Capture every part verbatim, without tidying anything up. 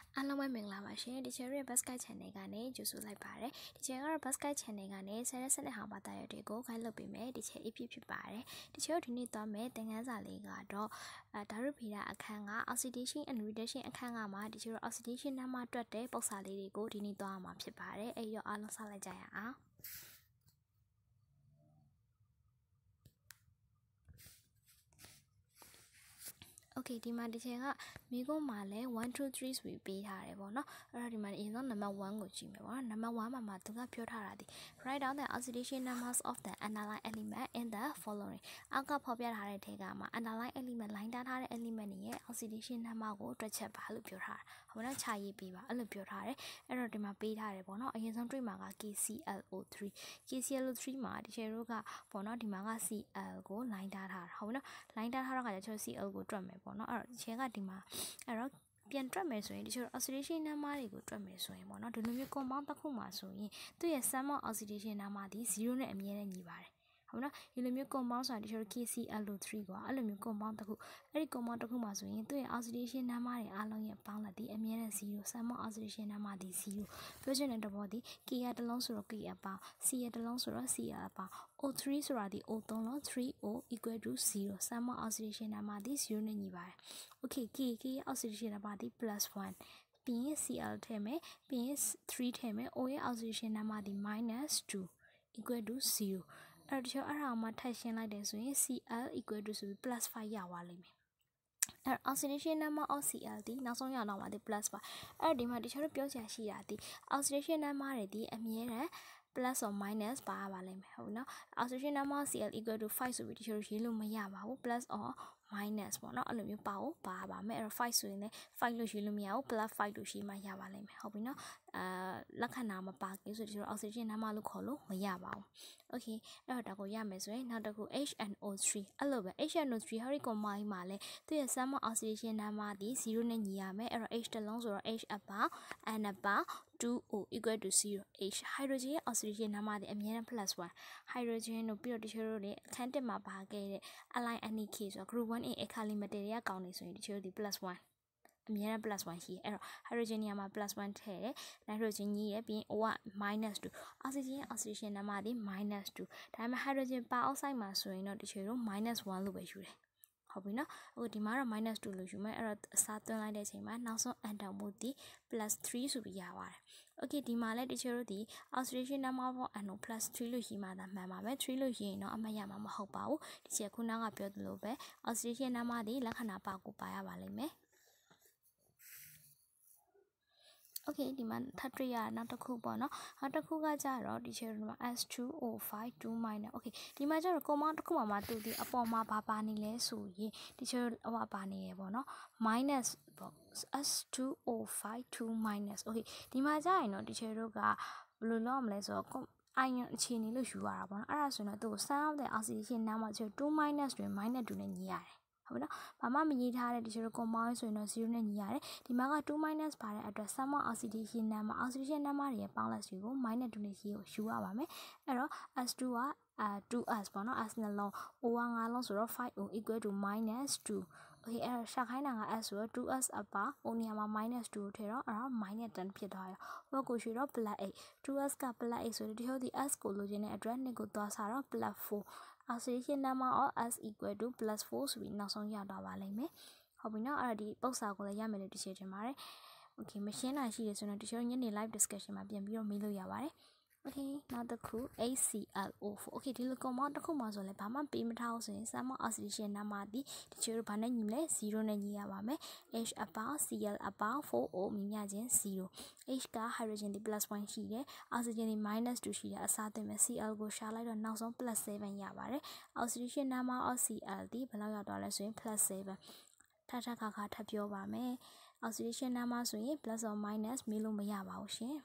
အားလုံးပဲမင်္ဂလာပါရှင်ဒီချယ်ရဲ့ basket channel ကနေကြိုဆိုလိုက်ပါတယ်ဒီချယ်ကတော့ basket channel ကနေဆယ်ရက်စနစ်ဟောင်းပါတာရတွေကို guide လုပ်ပေးမယ်ဒီချယ် A P ဖြစ်ပါတယ်ဒီချယ်တို့ဒီနေ့သွားမယ်သင်ခန်းစာလေးကတော့အဲဓာတ်ဗီဒအခန်းက oxidation and reduction အခန်းကမှာဒီချယ်တို့ oxidation number တွက်တဲ့ပုံစံလေးတွေကိုဒီနေ့သွားမှာဖြစ်ပါတယ်အဲ့ရောအားလုံးစလိုက်ကြရအောင်โอเคဒီမှာဒီချင်ကမိကုန်းမှာလဲone two threeဆိုပြီးပေးထားတယ်ပေါ့နော်အဲ့တော့ဒီမှာအရင်ဆုံး number one ကိုကြည့်မယ်ပေါ့နော် number one မှာမှာသူကပြောထားတာဒီ write down the oxidation numbers of the underlying element in the following အောက်ကဖော်ပြထားတဲ့ထဲကမှာ underlying element line ထားတဲ့ element တွေရဲ့ oxidation number ကိုတွက်ချက်ပါလို့ပြောထားတာဟုတ်နော်ခြာရေးပေးပါအဲ့လိုပြောထားတယ်အဲ့တော့ဒီမှာပေးထားတယ်ပေါ့နော်အရင်ဆုံးတွေ့မှာက K C l O three K C l O three မှာဒီချေတို့ကပေါ့နော်ဒီမှာက C L ကို line ထားတာဟုတ်နော် line ထားထားတော့ကကျတော့ C L ကိုတွက်မယ်ပေါ့နော်အဲ့တော့ချဲကဒီမှာအဲ့တော့ပြန်တွက်မယ်ဆိုရင်ဒီချို oxidation number တွေကိုတွက်မယ်ဆိုရင်ပေါ့နော်ဒီလိုမျိုး compound တစ်ခုမှာဆိုရင်သူ့ရဲ့ sum of oxidation number ဒီzero နဲ့အမြဲတမ်းညီပါတယ်ဟုတ်နော်ဒီလိုမျိုး compound ဆိုတာဒီချို K C l O three กว่าအဲ့လိုမျိုး compound တစ်ခုအဲ့ဒီ compound တစ်ခုမှာဆိုရင်သူ့ရဲ့ oxidation number တွေအားလုံးရဲ့ပေါင်းလိုက်ဒီအမြဲတမ်းzero sum of oxidation number ဒီzero ပြောချင်တဲ့သဘောဒီ K ရတစ်လုံးဆိုတော့ K အပေါင်း C ရတစ်လုံးဆိုတော့ C ရအပေါင်း O three ဆိုတာဒီ O သုံးလုံး three O equal to zero sum of oxidation number ဒီzero နဲ့ညီပါတယ် okay K K ရဲ့ oxidation number ဒီ plus one ပြီးရင် C L ထည့်မယ်ပြီးရင် three ထည့်မယ် O ရဲ့ oxidation number ဒီ minus two equal to zero အဲ့တော့အဲ့ဒါမှထပ်ရှင်းလိုက်တယ်ဆိုရင် C L equal to ဆိုပြီး plus five ရသွားလိမ့်မယ်အဲ့ oxidation number of C L ဒီနောက်ဆုံးရတော့မှာဒီ plus five အဲ့ဒီမှာတခြားတို့ပြောချင်ရှိတာဒီ oxidation number တွေဒီအမြဲတမ်း plus or minus ပါရပါလိမ့်မယ်ဟုတ်နော် oxidation number C L equal to five ဆိုပြီးတချို့ရေးလို့မရပါဘူး plus or minus ပေါ့နော်အဲ့လိုမျိုးပါဖို့ပါပါမယ်အဲ့တော့ five ဆိုရင်လည်း five လို့ရေးလို့မရဘူး plus five လို့ရေးမှရပါလိမ့်မယ်ဟုတ်ပြီနော်အာလက္ခဏာမပါဘူးဆိုတချို့ oxidation number လို့ခေါ်လို့မရပါဘူး okay အဲ့တော့ဒါကိုရမယ်ဆိုရင်နောက်တစ်ခု H N O three အဲ့လိုပဲ H N O three ဟောဒီ comma ကြီးမှာလဲသူရဲ့ sum of oxidation number ဒီzero နဲ့ညီရမယ်အဲ့တော့ H တစ်လုံးဆိုတော့ H အပေါင်း N အပေါင်းtwo O equal to zero H hydrogen ရဲ့ oxidation number ဒီအမြဲတမ်း plus one hydrogen တို့ပြီးတော့တချို့တို့လည်းအခန်းတစ်မှာပါခဲ့တဲ့ align N K ဆိုတော့ group one Aအခါလေး material ကောင်းနေဆိုရင်တချို့တို့ဒီ plus one အမြဲတမ်း plus one ရှိအဲ့တော့ hydrogen နေရာမှာ plus one ထည့်တယ် nitrogen ကြီးရပြီးရင် O က minus two oxygen ရဲ့ oxidation number ဒီ minus two ဒါပေမဲ့ hydrogen peroxide မှာဆိုရင်တော့တချို့တို့ minus one လို့ပဲယူတယ်ဟုတ်ပြီနော်အခုဒီမှာတော့ minus two လို့ယူမယ်အဲ့တော့အစားသွင်းလိုက်တဲ့အချိန်မှာနောက်ဆုံး atom မို့ဒီ plus three ဆိုပြီးရပါတယ် okay ဒီမှာလည်းတချို့တို့ဒီ oxidation number for ano plus three လို့ရေးမှသာမှန်ပါမယ်three လို့ရေးရင်တော့အမှတ်ရမှာမဟုတ်ပါဘူးဒီချက်ခုနကပြောသလိုပဲ oxidation number ဒီလက္ခဏာပါကိုပါရပါလိမ့်မယ်okay ဒီမှာထပ်တွေ့ရနောက်တစ်ခုပေါ့နော်နောက်တစ်ခုကကြတော့ဒီချေဒီမှာ S two O five two minus okay ဒီမှာကျတော့ compound တစ်ခုမှာမှတူဒီအပေါ်မှာဘာပါနေလဲဆိုရင်ဒီချေဟိုပါနေရပေါ့နော် minus ပေါ့ S two O five two minus okay ဒီမှာကြရင်တော့ဒီချေတို့ကဘယ်လိုလုပ်မလဲဆိုတော့ion အခြေအနေလို့ယူရတာပေါ့နော်အဲ့ဒါဆိုရင်တော့သူ့ sum of the oxidation number ချေtwo minus တွင် minus two နဲ့ညီရတယ်ဟုတ်နော်ဘာမှမရေးထားတဲ့ဒီချို compound ဆိုရင်တော့zero နဲ့ညီရတယ်ဒီမှာကtwo minus ပါတဲ့အတွက် sum of oxidation number oxidation number တွေရဲ့ပေါင်းလက်စုကို minus two နဲ့ရေးကိုယူရပါမယ်အဲ့တော့ S two ကအာ two S ပေါ့နော် S နှလုံး O ကfiveလုံးဆိုတော့ five O equal to minus two okay အဲ့တော့ရှာခိုင်းတာက S ဆိုတော့ two S အပါ O နေရာမှာ minus two ထည့်တော့အဲ့တော့ minus ten ဖြစ်သွားရောဟိုကိုရွှေတော့ plus eight two S က plus eight ဆိုတော့ဒီဟိုဒီ S ကိုလိုချင်တဲ့အတွက်နှစ်ကိုသွားစားတော့ plus four oxidation number of S equal to plus four ဆိုပြီးနောက်ဆုံးရတော့ပါလိမ့်မယ်ဟုတ်ပြီနော်အဲ့ဒါဒီပု္ပ္ပစာကိုလည်းရမယ်လို့တချို့ထင်ပါတယ် okay မရှင်းတာရှိတယ်ဆိုတော့တချို့ညနေ live discussion မှာပြန်ပြီးတော့မေးလို့ရပါတယ် okay နောက်တစ်ခု H C l O four okay ဒီလို compound တစ်ခုမှာဆိုလဲဘာမှပေးမထားဘူးဆိုရင် sum of oxidation number ဒီတချို့ဘာနဲ့ညီမလဲ zero နဲ့ညီရပါမယ် H အပေါင်း C L အပေါင်း four O မြင်ရခြင်း zero H က hydrogen ဒီ plus one ရှိတယ် oxygen ဒီ minus two ရှိတယ်အစားသွင်းမယ် C L ကိုရှာလိုက်တော့နောက်ဆုံး plus seven ရပါတယ် oxidation number of C L ဒီဘယ်လောက်ရောက်သွားလဲဆိုရင် plus seven ထပ်ထပ်ခါခါထပ်ပြောပါမယ် oxidation number ဆိုရင် plus or minus မေးလို့မရပါဘူးရှင်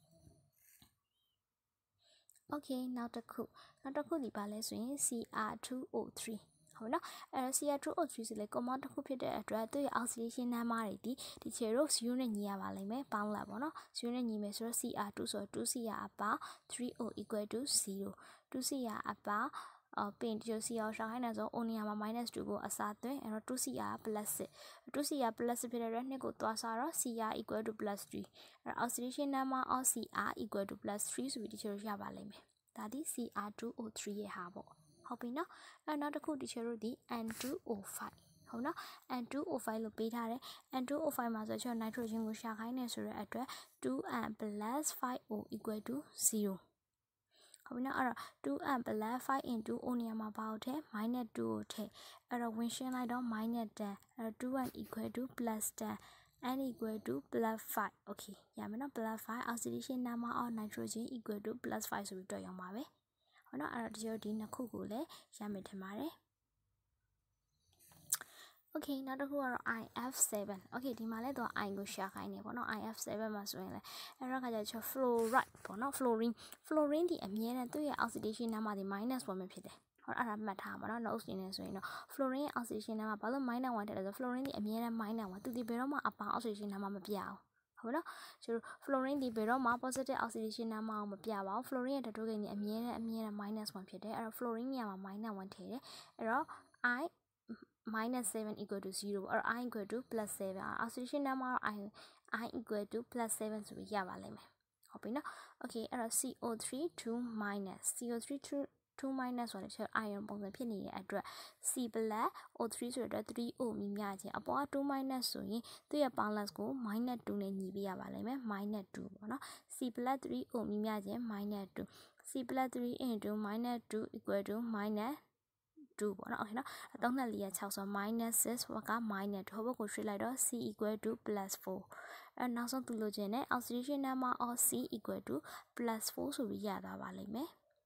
okay နောက်တစ်ခုနောက်တစ်ခုဒီပါလဲဆိုရင် C R two O three ဟုတ်နော်အဲ C R two O three ဆိုလေ compound တစ်ခုဖြစ်တဲ့အတွက်သူ့ရဲ့ oxidation number တွေဒီဒီချေတို့ zero နဲ့ညီရပါလိမ့်မယ်ပေါင်းလာပေါ့နော် zero နဲ့ညီမယ်ဆိုတော့ C R two ဆိုတော့ two C R အပါ three O equal to zero two C R အပါအော်ပင်ဒီလို C ရောရှာခိုင်းနေဆို O နေရာမှာ minus two ကိုအစားသွင်းအဲ့တော့ two C R plus six two C R plus ဖြစ်တဲ့အတွက်နှစ်ကိုသွားစားတော့ C R equal to plus three အဲ့ oxidation number of C R equal to plus three ဆိုပြီးဒီလိုရပါလိမ့်မယ်ဒါဒီ C R two O three ရဲ့ဟာပေါ့ဟုတ်ပြီနော်အဲ့နောက်တစ်ခုဒီလိုတို့ဒီ N two O five ဟုတ်နော် N two O five လို့ပေးထားတယ် N two O five မှာဆိုကျွန်တော် nitrogen ကိုရှာခိုင်းနေဆိုတဲ့အတွက် two N plus five O equal to zero ဟုတ်ပြီနော်အဲ့တော့ two N plus five into O နေရာမှာဘာကိုထည့် minus two ကိုထည့်အဲ့တော့ဝင်ရှင်းလိုက်တော့ minus ten အဲ့တော့ two N equal to plus ten N equal to plus five okay ရမယ်နော် plus five oxidation number of nitrogen equal to plus five ဆိုပြီးတွေ့ရမှာပဲဟုတ်နော်အဲ့တော့ဒီလိုဒီနှစ်ခုကိုလည်းရမယ်ထင်ပါတယ် okay နောက်တစ်ခုကတော့ I F seven okay ဒီမှာလည်းတော့ I ကိုရှာခိုင်းနေပေါ့နော် I F seven မှာဆိုရင်လည်းအဲ့တော့ခါကျတော့ fluoride ပေါ့နော် fluorine fluorine ဒီအမြဲတမ်းသူ့ရဲ့ oxidation number ဒီ minus one ပဲဖြစ်တယ်ဟုတ်အဲ့ဒါမှတ်ထားပါတော့ notes နေဆိုရင်တော့ fluorine ရဲ့ oxidation number ဘာလို့ minus one တက်လဲဆို fluorine ဒီအမြဲတမ်း minus one သူဒီဘယ်တော့မှအပေါင်း oxidation number မပြအောင်ဟုတ်နော်ကျတော့ fluorine ဒီဘယ်တော့မှ positive oxidation number ကိုမပြပါဘူး fluorine ရဲ့ဓာတုကိန်းဒီအမြဲတမ်းအမြဲတမ်း minus one ဖြစ်တယ်အဲ့တော့ fluorine နေရာမှာ minus one ထည့်တယ်အဲ့တော့ I minus seven equal to zero or I equal to plus seven oxidation number I I equal to plus seven ဆိုပြီးရပါလိမ့်မယ်ဟုတ်ပြီနော် okay အဲ့တော့ C O three two minus C O three two two minus ဆိုတဲ့ ion ပုံစံဖြစ်နေတဲ့အတွက် C plus O three ဆိုတဲ့ three O မြည်များခြင်းအပေါ်က two minus ဆိုရင်သူ့ရဲ့ balance ကို minus two နဲ့ညီပေးရပါလိမ့်မယ် minus two ပေါ့နော် C plus three O မြည်များခြင်း minus two C plus three into minus two equal to minus two ပေါ့နော် okay နော်အသုံးနဲ့လေးရsixဆို minus six ဟိုက minus two ဟိုဘက်ကိုရွှေ့လိုက်တော့ C equal to plus four အဲနောက်ဆုံးသူလိုချင်တဲ့ oxidation number of C equal to plus four ဆိုပြီးရသွားပါလိမ့်မယ်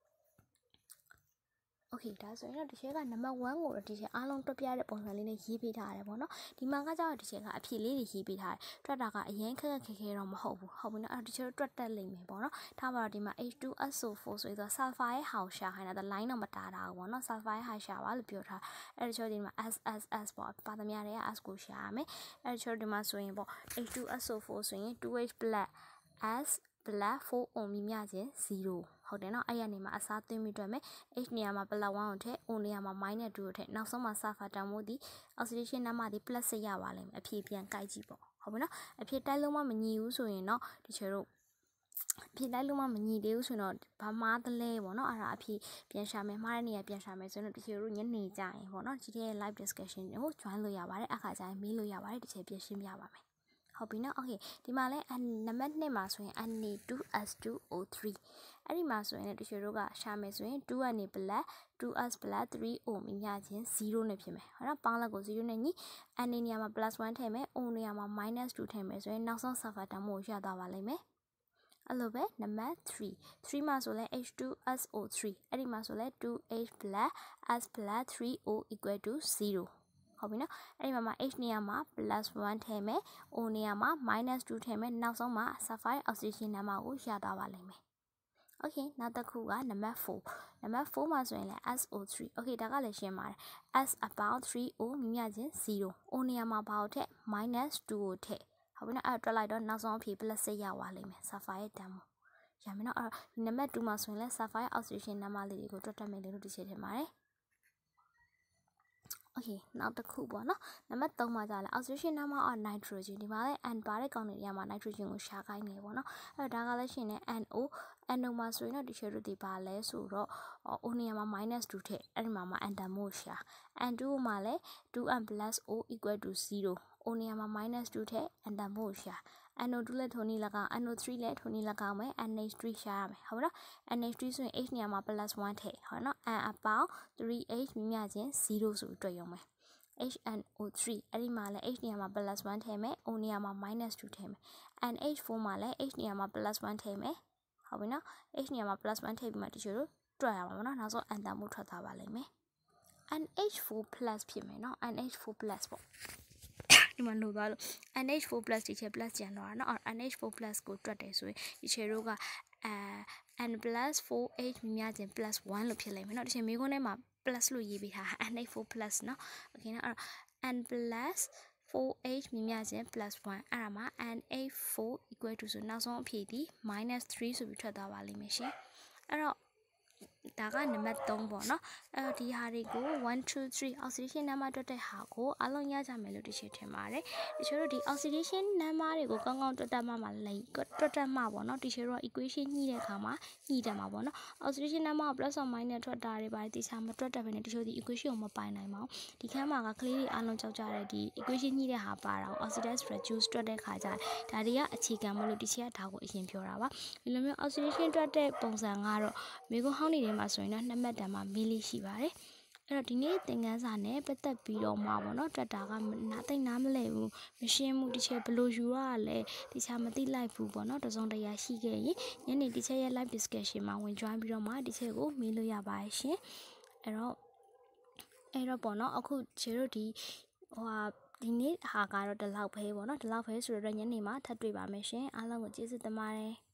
okay ဒါဆိုရင်တော့ဒီချက်က number one ကိုဒီချက်အားလုံးတွက်ပြတဲ့ပုံစံလေးနဲ့ရေးပေးထားရတယ်ပေါ့နော်ဒီမှာကကြောက်ဒီချက်ကအဖြစ်လေးတွေရေးပေးထားတယ်တွက်တာကအရင်ခက်ခက်ခဲခဲတော့မဟုတ်ဘူးဟုတ်ပြီနော်အဲ့ဒီချက်တွက်တက်လိမ့်မယ်ပေါ့နော်ထားပါတော့ဒီမှာ H two S O four ဆိုတော့ sulfur ရဲ့ဟာကိုရှာခိုင်းတာ line တော့မတားတာဘူးပေါ့နော် sulfur ရဲ့ဟာရှာပါလို့ပြောထားအဲ့ဒီချက်ဒီမှာ S S S ပေါ့ပါသမျှတွေက S ကိုရှာရမယ်အဲ့ဒီချက်ဒီမှာဆိုရင်ပေါ့ H two S O four ဆိုရင် two H plus S plus four O မြည်များခြင်းzeroဟုတ်တယ်နော်အဲ့ရနေမှာအစားသွင်းပြီးတွေ့မယ် H နေရာမှာ plus one ကိုထည့် O နေရာမှာ minus two ကိုထည့်နောက်ဆုံးမှာ sulfur တန်ဖိုးဒီ oxidation number ဒီ plus ရပါလိမ့်မယ်အဖြေပြန်ကြိုက်ကြည့်ပေါ့ဟုတ်ပြီနော်အဖြေတိုက်လုံးမမညီဘူးဆိုရင်တော့ဒီချေတို့အဖြေတိုက်လုံးမမညီသေးဘူးဆိုတော့ဘာမှားသလဲပေါ့နော်အဲ့ဒါအဖြေပြန်ရှာမယ်မှားတဲ့နေရာပြန်ရှာမယ်ဆိုတော့ဒီချေတို့ညနေကြရင်ပေါ့နော်ဒီတဲ့ live discussion ကို join လို့ရပါတယ်အခါကျရင်မေးလို့ရပါတယ်ဒီချေပြန်ရှင်းပြပါမယ်ဟုတ်ပြီနော် okay ဒီမှာလဲနံပါတ်twoမှာဆိုရင် N A two S two O three အဲ့ဒီမှာဆိုရင်တချို့တို့ကရှာမယ်ဆိုရင်twoကနေ plus two S plus three O မြည်များခြင်းzero နဲ့ဖြစ်မယ်ဟုတ်နော်ပေါင်းလက်ကိုzeroနဲ့ညီ N နေရာမှာ plus one ထည့်မယ် O နေရာမှာ minus two ထည့်မယ်ဆိုရင်နောက်ဆုံး sulfur တန်ဖိုးကိုရသွားပါလိမ့်မယ်အဲ့လိုပဲနံပါတ်three threeမှာဆိုလဲ H two S O three အဲ့ဒီမှာဆိုလဲ two H plus S plus three O equal to zeroဟုတ်ပြီနော်အဲ့ဒီမှာ H နေရာမှာ plus one ထည့်မယ် O နေရာမှာ minus two ထည့်မယ်နောက်ဆုံးမှာ sulfur oxidation number ကိုရသွားပါလိမ့်မယ် okay နောက်တစ်ခုကနံပါတ်fourနံပါတ်fourမှာဆိုရင်လည်း S O three okay ဒါကလည်းရှင်းပါတယ် S about three O မြည်မြခြင်းzero O နေရာမှာဘာကိုထည့် minus two ကိုထည့်ဟုတ်ပြီနော်အဲ့တွက်လိုက်တော့နောက်ဆုံးအဖြေ plus six ရပါလိမ့်မယ် sulfur ရဲ့တန်ဖိုးရမယ်နော်အဲ့ဒီနံပါတ်twoမှာဆိုရင်လည်း sulfur oxidation number လေးတွေကိုတွက်တတ်မယ်လို့ဒီချက်ထင်ပါတယ်okay နောက်တစ်ခုပေါ့နော်နံပါတ်threeမှာကြာလဲ oxidation number of nitrogen ဒီမှာလဲ N ပါတဲ့ကောင်တွေရမှာ nitrogen ကိုရှာခိုင်းနေပေါ့နော်အဲ့ဒါကလည်းရှင်းနေ N O N O မှာဆိုရင်တော့ဒီချက်တို့ဒီပါလဲဆိုတော့ O နေရာမှာ minus two ထည့်အဲ့ဒီမှာမှာ N တန်မို့ရှာ N two မှာလဲ two N plus O equal to zero O နေရာမှာ minus two ထည့် N တန်မို့ရှာN O two လဲထိုနည်း၎င်း N O three လဲထိုနည်း၎င်းမယ် N H three ရှာရမယ်ဟုတ်နော် N H three ဆိုရင် H နေရာမှာ plus one ထည့်ဟုတ်နော် N အပေါင်း three H မြည်မြခြင်းzero ဆိုပြီးတွေ့ရုံပဲH N O three အဲ့ဒီမှာလဲ H နေရာမှာ plus one ထည့်မယ် O နေရာမှာ minus two ထည့်မယ် N H four မှာလဲ H နေရာမှာ plus one ထည့်မယ်ဟုတ်ပြီနော် H နေရာမှာ plus one ထည့်ပြီးမှတချို့တို့တွက်ရမှာပေါ့နော်နောက်ဆုံး N တန်မို့ထွက်သွားပါလိမ့်မယ် N H four plus ဖြစ်မယ်နော် N H four plus ပေါ့ဒီမှာလို့သွားလို့ N H four plus ဒီချက် plus ကျန်တော့တာနော် N H four plus ကိုတွက်တယ်ဆိုရင်ဒီချက်တို့ကအဲ N plus four H မြည်များခြင်း plus one လို့ဖြစ်လိမ့်မယ်နော်ဒီချက်မိကုန်းထဲမှာ plus လို့ရေးပေးထား N H four plus နော် okay နော်အဲ့တော့ N plus four H မြည်များခြင်း plus one အဲ့ဒါမှာ N H four equal to ဆိုနောက်ဆုံးအဖြေဒီ minus three ဆိုပြီးထွက်သွားပါလိမ့်မယ်ရှင်အဲ့တော့ဒါကနံပါတ်threeပေါ့နော်အဲ့တော့ဒီဟာတွေကိုone two three oxidation number တွက်တဲ့ဟာကိုအားလုံးရကြမယ်လို့တချို့ထင်ပါတယ်တချို့တို့ဒီ oxidation number တွေကိုကောင်းကောင်းတွက်တတ်မှမှလိမ့်တွက်တတ်မှပေါ့နော်တချို့တို့ equation ညှိတဲ့အခါမှာညှိတတ်မှာပေါ့နော် oxidation number ကို plus or minus ထွက်တာတွေပါတယ်တခြားမတွက်တတ်ဘဲနဲ့တချို့ဒီ equation ကိုမပိုင်နိုင်ပါဘူးဒီခန်းမှာကကလေးတွေအားလုံးကြောက်ကြတဲ့ဒီ equation ညှိတဲ့ဟာပါတာကို oxidize reduce တွက်တဲ့ခါကျဒါတွေကအခြေခံမလို့တချို့ကဒါကိုအရင်ပြောတာပါဒီလိုမျိုး oxidation တွက်တဲ့ပုံစံကတော့မိကုန်းဟောင်းနေမှာဆိုရင်တော့နှစ်မှတ်တန်မှာမေးလေးရှိပါတယ်အဲ့တော့ဒီနေ့သင်ခန်းစာနဲ့ပတ်သက်ပြီးတော့မှာပေါ့နော်တွက်တာကနားသိနားမလဲဘူးမရှင်းဘူးတချို့ဘလို့ယူရလဲတခြားမသိလိုက်ဘူးပေါ့နော်တစုံတရာရှိခဲ့ရင်ညနေတချို့ရဲ့ live discussion မှာဝင် join ပြီးတော့မှတချို့ကိုမေးလို့ရပါတယ်ရှင်အဲ့တော့အဲ့တော့ပေါ့နော်အခုကျတို့ဒီဟိုဟာဒီနေ့ဟာကတော့ဒီလောက်ပဲပေါ့နော်ဒီလောက်ပဲဆိုတော့ညနေမှာထပ်တွေ့ပါမယ်ရှင်အားလုံးကိုကျေးဇူးတင်ပါတယ်